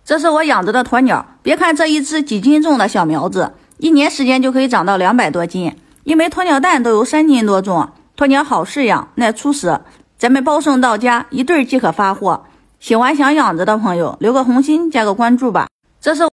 这是我养着的鸵鸟，别看这一只几斤重的小苗子，1年时间就可以长到200多斤。一枚鸵鸟蛋都有3斤多重，鸵鸟好饲养，耐出食，咱们包送到家，1对即可发货。喜欢想养着的朋友，留个红心，加个关注吧。这是